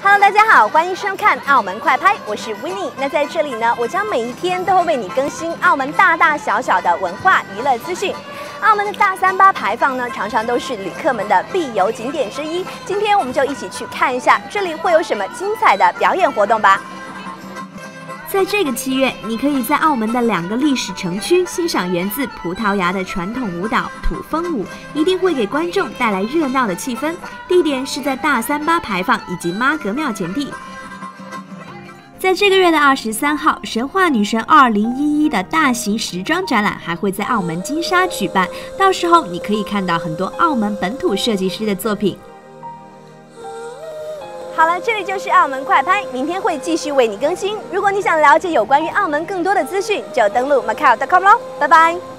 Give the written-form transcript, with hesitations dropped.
Hello， 大家好，欢迎收看《澳门快拍》，我是 Winnie。那在这里呢，我将每一天都会为你更新澳门大大小小的文化娱乐资讯。澳门的大3/8牌坊呢，常常都是旅客们的必游景点之一。今天我们就一起去看一下，这里会有什么精彩的表演活动吧。 在这个7月，你可以在澳门的2个历史城区欣赏源自葡萄牙的传统舞蹈土风舞，一定会给观众带来热闹的气氛。地点是在大3/8牌坊以及妈阁庙前地。在这个月的23号，神话女神2011的大型时装展览还会在澳门金沙举办，到时候你可以看到很多澳门本土设计师的作品。 好了，这里就是澳门快拍，明天会继续为你更新。如果你想了解有关于澳门更多的资讯，就登录 Macau.com 咯，拜拜。